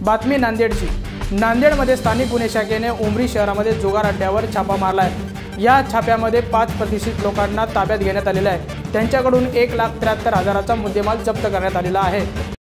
बातमी नांदेडची। नांदेडमध्ये स्थानिक गुन्हे शाखेने उमरी शहरामध्ये जुगार अड्ड्यावर छापा मारला आहे। या छाप्यामध्ये 5 प्रतिष्ठित लोकांना ताब्यात घेण्यात आलेले आहे। त्यांच्याकडून 1,73,000चा मुद्देमाल जप्त करण्यात आलेला आहे।